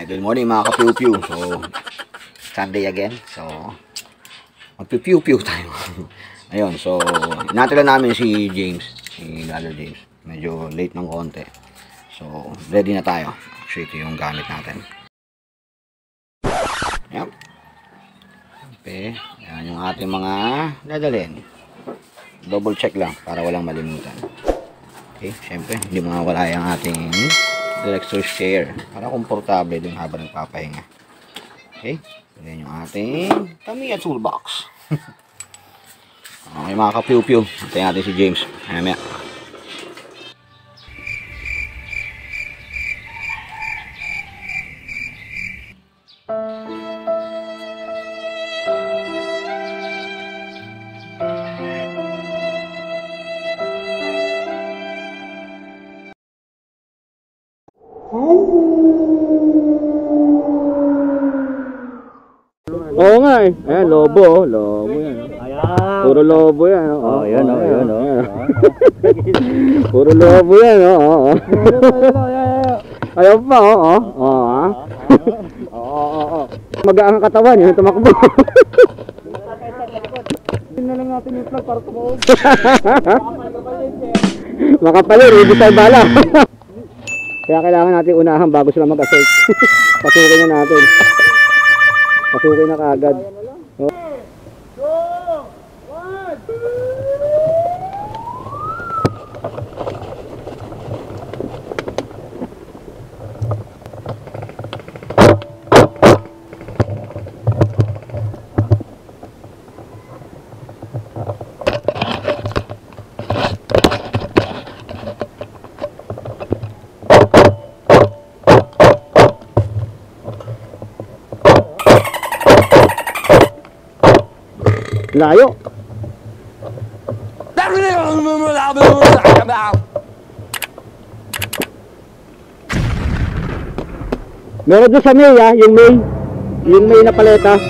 Good morning mga ka-pew-pew. So, Sunday again. So, mag-pew-pew tayo. Ayun, so, natila namin si James. Si Brother James. Medyo late ng konti. So, ready na tayo. Actually, ito yung gamit natin. Ayan. Okay. Ayan yung ating mga dadalhin. Double check lang para walang malimutan. Okay, syempre, hindi mawawala yung ating director's chair para komportable din habang nagpapahinga. Okay, yan yung ating Tamiya toolbox. Okay mga ka-pew-pew, hintayin natin si James. Mamaya. Oo nga eh. Ayan, lobo. Lobo yan. Ayan. Puro lobo yan. Oh, yan o, yan o. Puro lobo yan. Ayaw pa, oo. Oo. Mag-aang katawan yun, tumakbo. Hindi na lang natin yung plug para tumuog. Makapalir, hindi tayo bala. Kaya kailangan natin unahan bago sila mag-assault. Pasukin na natin. Pasukin na kaagad. Oh. Layo. Meron doon sa May yung May na paleta.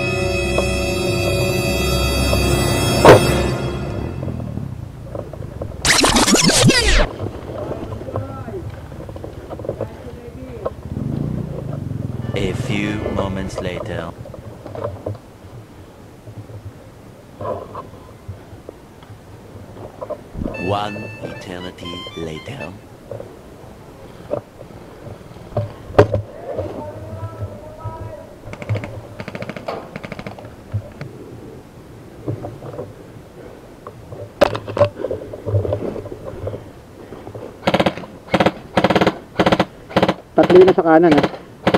A few moments later. One eternity later. Tatlo na sa kanan eh.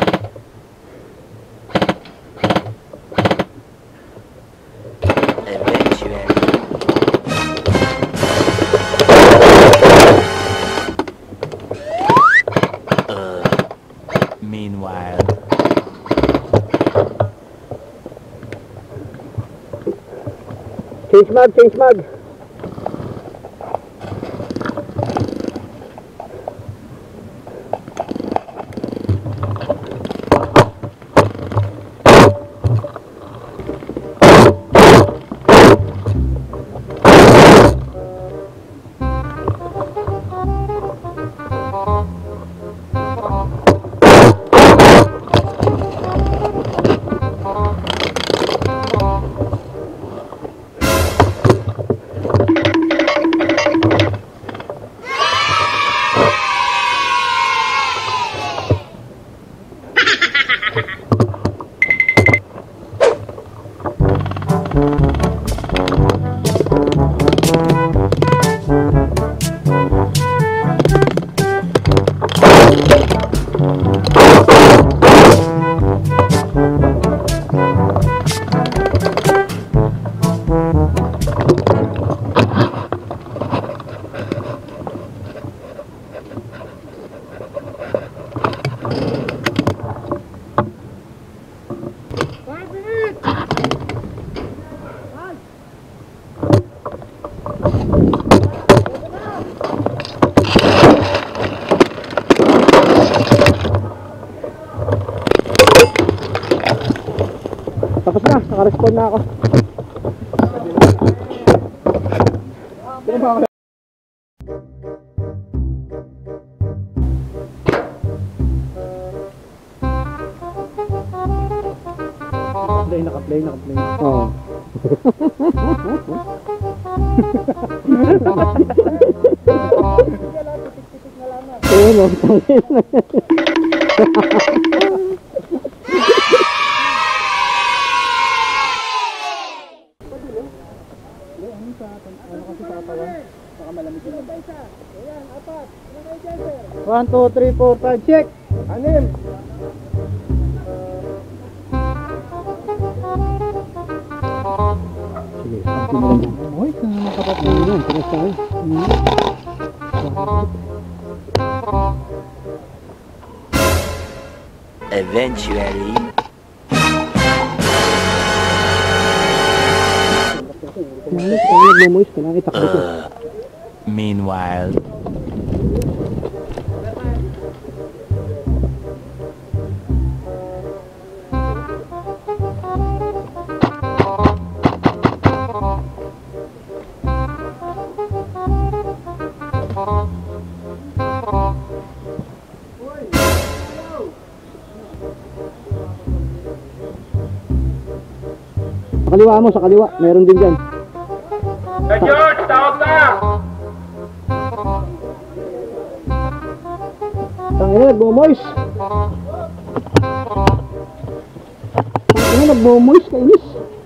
Meanwhile, change mag. Tapos na, naka-respond na ako. Naka-play. Oo. Oo, no. One, two, three, four, five, check. Anim. Sige, sabi mo lang. Oy, kapatid mo yan. Tinas tayo. Eventually. Meanwhile. Sa kaliwa mo, sa kaliwa. Meron din dyan. George, tawag ka! Tangina, nagbumoys. Tangina, nagbumoys. Kainis.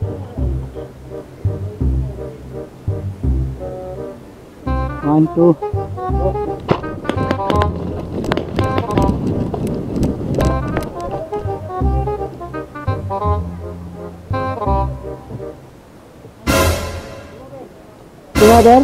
One, two. Brother?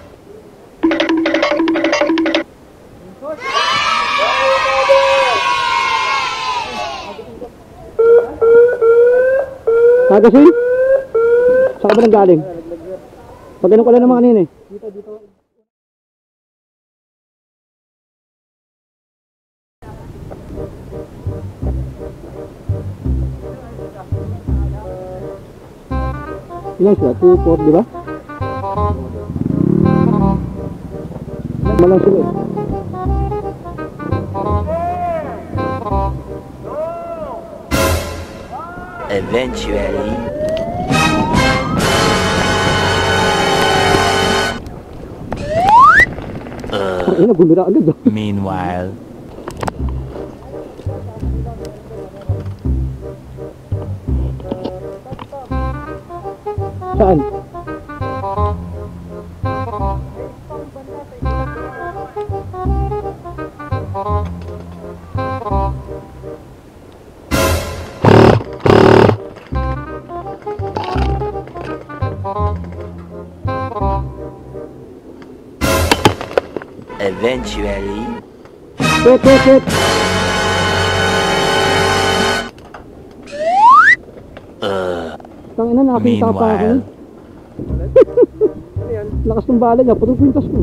Magasin? Saan ka ba nang galing? Pag ganun ko lang naman kanina eh. Dito. Ilan sila? 2, 4, di ba? Malang sila eh. Eventually. Ayun, nagumira agad ah. Meanwhile. Saan? Eventually. Wait. Tangina, nakakita pa ako. Meanwhile. Lakas ng bala niya, putong kwintas ko.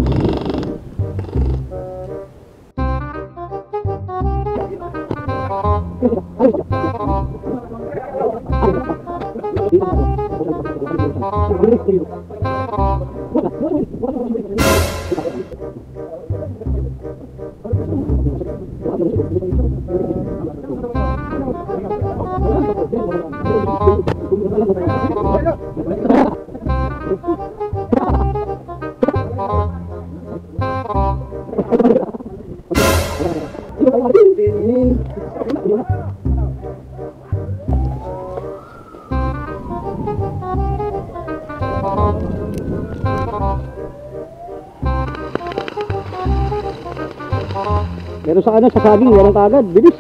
Pero sa ano, sa saging, walang kagad, bilis.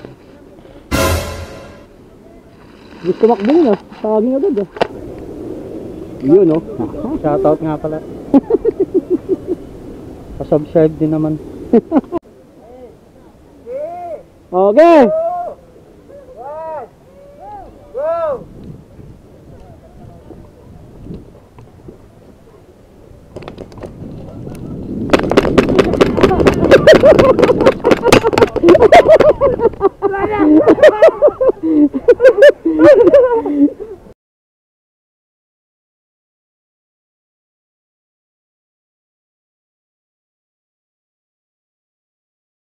Bilis tumakbo yun ah, saging agad ah. Yun no. Shoutout nga pala. Pa-subscribe din naman. Okay. Go!